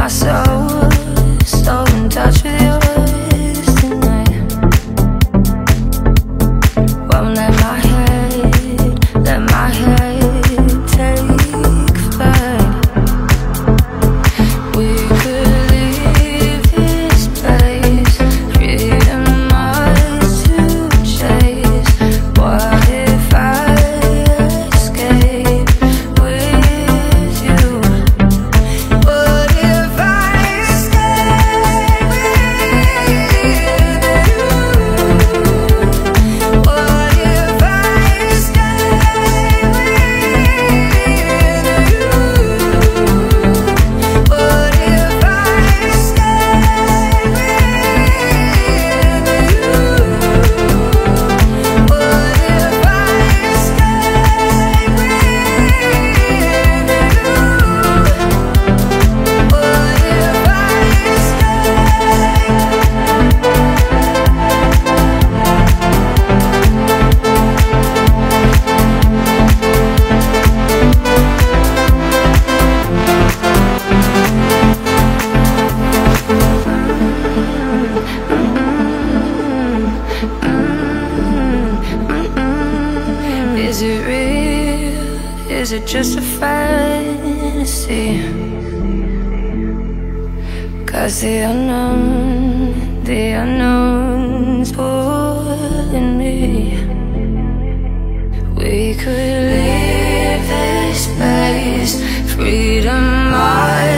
my soul, so in touch with yours tonight. Won't let my head take flight. We could leave this place, freedom ours to chase. What if I escape with you? What if I escape with you? What if I escape with you? What if I escape with you? What if I Is it real? Is it just a fantasy? 'Cause the unknown's pulling me. We could leave this place, freedom.